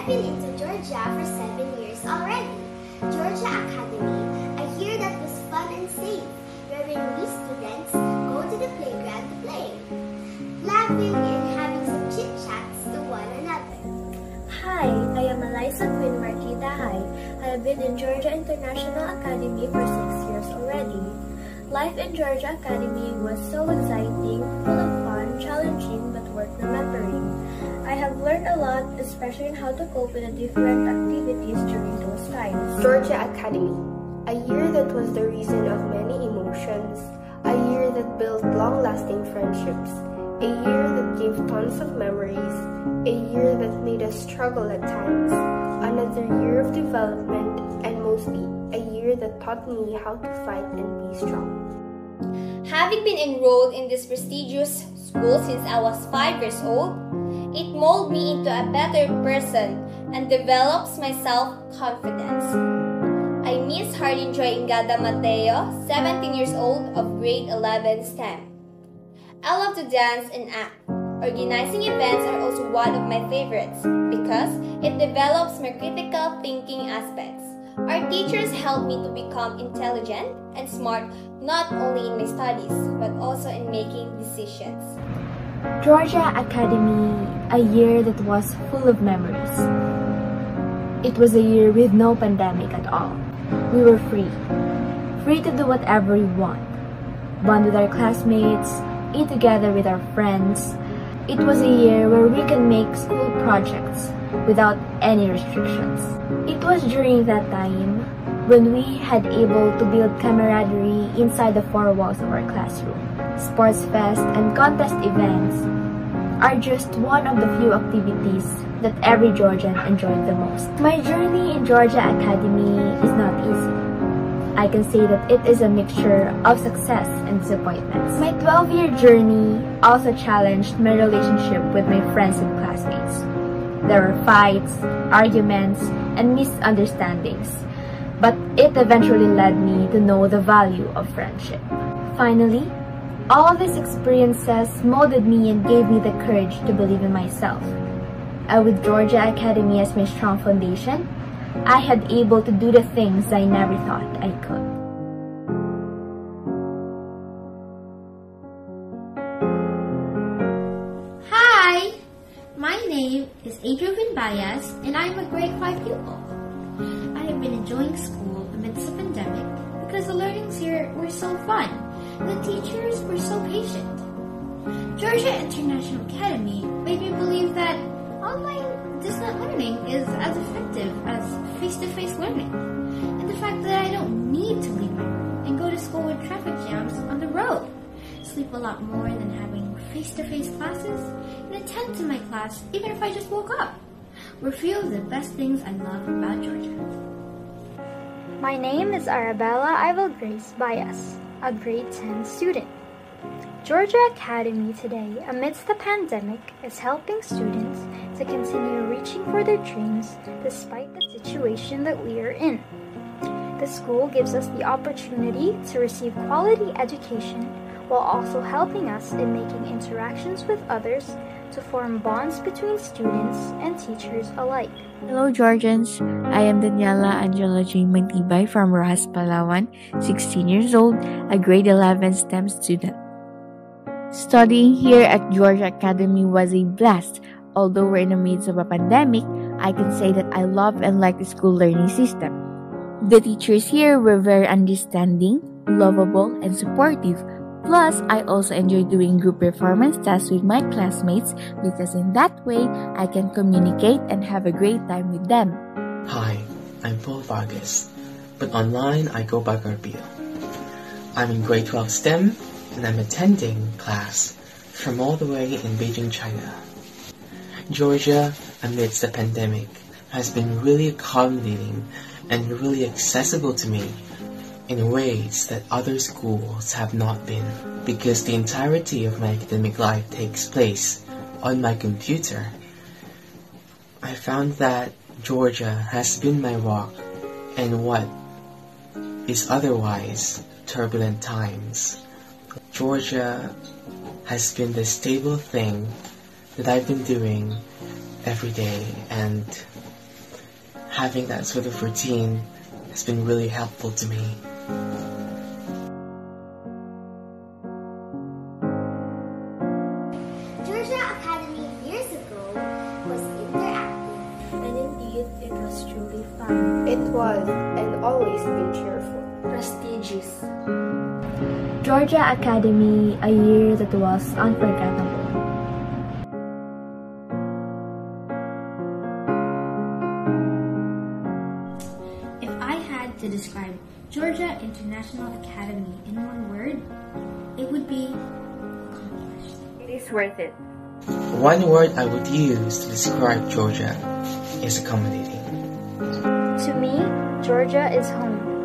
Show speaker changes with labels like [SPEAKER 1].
[SPEAKER 1] been into Georgia for 7 years already. Georgia Academy, a year that was fun and safe, wherein we students go to the playground to play, laughing and having some chit-chats to one another.
[SPEAKER 2] Hi, I am Eliza Quinn Marquita Hai. I have been in Georgia International Academy for 6 years already. Life in Georgia Academy was so exciting, full of fun, challenging, but worth remembering. I have learned a lot, especially in how to cope with the different activities during those times.
[SPEAKER 3] Georgia Academy, a year that was the reason of many emotions, a year that built long-lasting friendships, a year that gave tons of memories, a year that made us struggle at times, another year of development, and mostly a year that taught me how to fight and be strong.
[SPEAKER 4] Having been enrolled in this prestigious school since I was 5 years old, it molded me into a better person and develops my self-confidence. I miss Hardin Joy Ingada Mateo, 17 years old of grade 11 STEM. I love to dance and act. Organizing events are also one of my favorites because it develops my critical thinking aspects. Our teachers help me to become intelligent and smart not only in my studies but also in making decisions.
[SPEAKER 5] Georgia Academy, a year that was full of memories. It was a year with no pandemic at all. We were free to do whatever we want, bond with our classmates, eat together with our friends. It was a year where we can make school projects without any restrictions. It was during that time when we had able to build camaraderie inside the four walls of our classroom. Sports fest and contest events are just one of the few activities that every Georgian enjoyed the most. My journey in Georgia Academy is not easy. I can say that it is a mixture of success and disappointments. My 12-year journey also challenged my relationship with my friends and classmates. There were fights, arguments, and misunderstandings, but it eventually led me to know the value of friendship. Finally, all these experiences molded me and gave me the courage to believe in myself. And with Georgia Academy as my strong foundation, I had able to do the things I never thought I could.
[SPEAKER 6] Hi! My name is Adrian Bias and I'm a grade 5 pupil. I have been enjoying school amidst the pandemic because the learnings here were so fun and the teachers were so patient. Georgia International Academy made me believe that online distance learning is as effective as face-to-face learning, and the fact that I don't need to leave my room and go to school with traffic jams on the road, sleep a lot more than having face-to-face classes, and attend to my class even if I just woke up, were few of the best things I love about Georgia.
[SPEAKER 2] My name is Arabella Ivel Grace Bias, a grade 10 student. Georgia Academy today, amidst the pandemic, is helping students to continue reaching for their dreams despite the situation that we are in. The school gives us the opportunity to receive quality education while also helping us in making interactions with others to form bonds between students and teachers alike.
[SPEAKER 7] Hello Georgians, I am Daniela Angela Jane Mantibay from Rojas, Palawan, 16 years old, a grade 11 STEM student. Studying here at Georgia Academy was a blast. Although we're in the midst of a pandemic, I can say that I love and like the school learning system. The teachers here were very understanding, lovable, and supportive. Plus, I also enjoy doing group performance tasks with my classmates because in that way, I can communicate and have a great time with them.
[SPEAKER 8] Hi, I'm Paul Vargas, but online I go by Garpia. I'm in grade 12 STEM and I'm attending class from all the way in Beijing, China. Georgia, amidst the pandemic, has been really accommodating and really accessible to me in ways that other schools have not been, because the entirety of my academic life takes place on my computer. I found that Georgia has been my rock in what is otherwise turbulent times. Georgia has been the stable thing that I've been doing every day, and having that sort of routine has been really helpful to me.
[SPEAKER 1] Georgia Academy years ago was interactive.
[SPEAKER 2] And indeed, it was truly fun.
[SPEAKER 3] It was and always been cheerful.
[SPEAKER 4] Prestigious.
[SPEAKER 5] Georgia Academy, a year that was unforgettable.
[SPEAKER 6] If I had to describe Georgia International Academy in one word, it would be accomplished.
[SPEAKER 7] It is worth it.
[SPEAKER 8] One word I would use to describe Georgia is accommodating.
[SPEAKER 2] To me, Georgia is home.